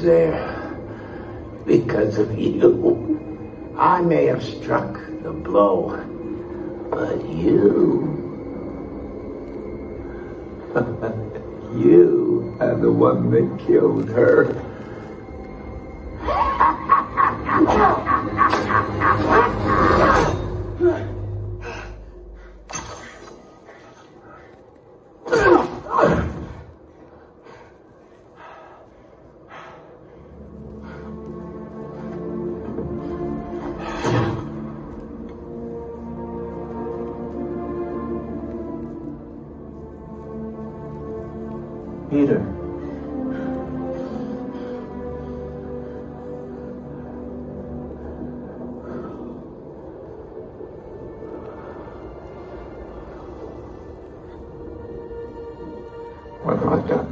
there. Because of you, I may have struck the blow, but you are the one that killed her. Peter. What have I done?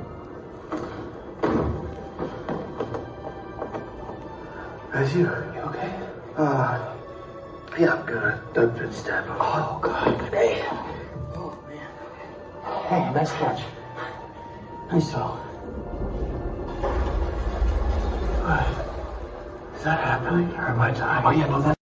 That's you. You okay? Yeah, I'm good. I've been stabbed. Oh, God. Hey. Oh, man. Hey, nice catch. Nice throw. What? Is that happening? Or am I dying? Oh, yeah, no, that.